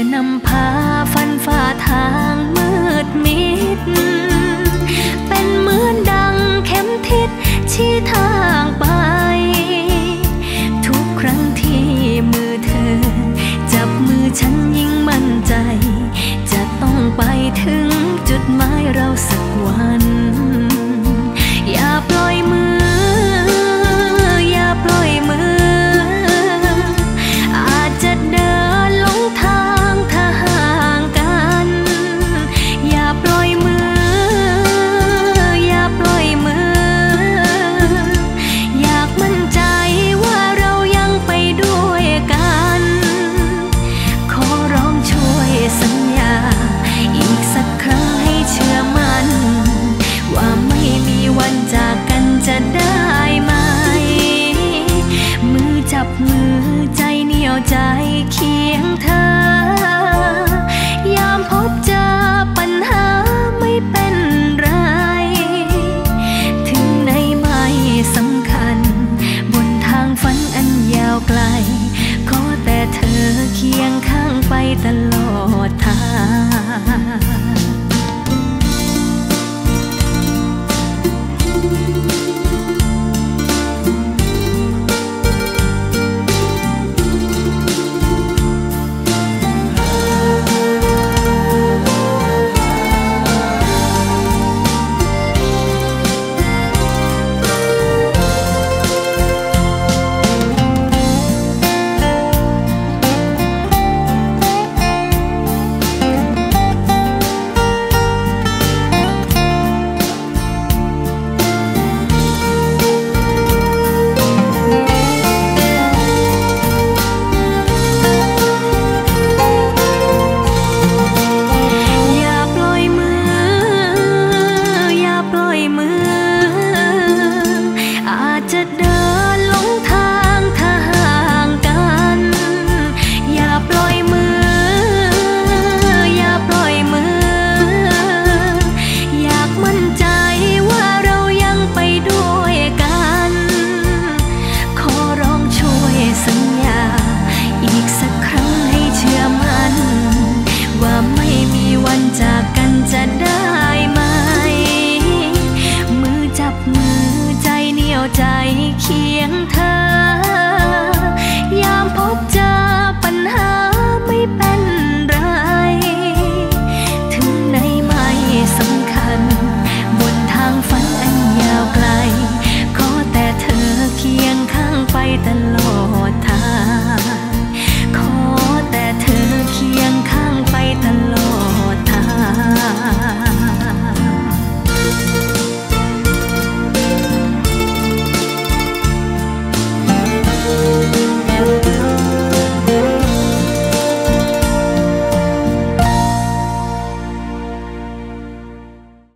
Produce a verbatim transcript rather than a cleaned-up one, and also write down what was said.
อนำพาฟันฝ่าทางมืดมิดเป็นเหมือนดังเข็มทิศชี้ทางไปทุกครั้งที่มือเธอจับมือฉันยิ่งมั่นใจจะต้องไปถึงจุดหมายเราสักวันอย่าปล่อยมืออย่าปล่อยมืออาจจะเดินหลงทางถ้าห่างกันอย่าปล่อยมืออย่าปล่อยมืออยากมั่นใจว่าเรายังไปด้วยกันขอร้องช่วยสัญญาอีกสักครั้งให้เชื่อมั่นว่าไม่มีวันจากกันจะได้ไหมมือจับมือใจเหนี่ยวใจเคียงเธอยามพบเจอปัญหาไม่เป็นไรถึงไหนไม่สำคัญบนทางฝันอันยาวไกลขอแต่เธอเคียงข้างไปตลอดทาง